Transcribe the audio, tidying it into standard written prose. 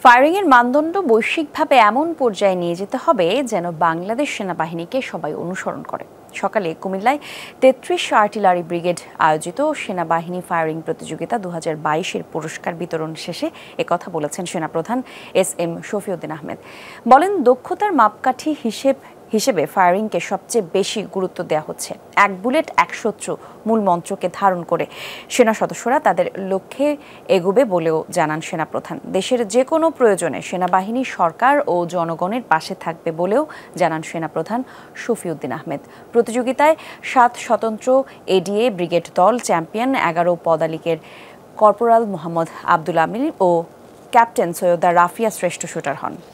ফায়ারিংয়ের মানদণ্ড বৈশ্বিকভাবে এমন পর্যায়ে নিয়ে যেতে হবে যেন বাংলাদেশ সেনাবাহিনীকে সবাই অনুসরণ করে। সকালে কুমিল্লায় ৩৩ আর্টিলারি ব্রিগেড আয়োজিত সেনাবাহিনী ফায়ারিং প্রতিযোগিতা ২০২২-এর পুরস্কার বিতরণ শেষে একথা বলেছেন সেনাপ্রধান এস.এম. শফিউদ্দিন আহমেদ। বলেন, দক্ষতার মাপকাঠি হিসেবে ফায়ারিংকে সবচেয়ে বেশি গুরুত্ব দেওয়া হচ্ছে। এক বুলেট এক শত্রু মূল মন্ত্রকে ধারণ করে সেনা সদস্যরা তাদের লক্ষ্যে এগোবে বলেও জানান সেনাপ্রধান। দেশের যে কোনো প্রয়োজনে সেনাবাহিনী সরকার ও জনগণের পাশে থাকবে বলেও জানান সেনাপ্রধান শফিউদ্দিন আহমেদ। প্রতিযোগিতায় ৭ স্বতন্ত্র এডিএ ব্রিগেড দল চ্যাম্পিয়ন, ১১ পদালিকের কর্পোরাল মোহাম্মদ আব্দুল আমির ও ক্যাপ্টেন সৈয়দা রাফিয়া শ্রেষ্ঠ শুটার হন।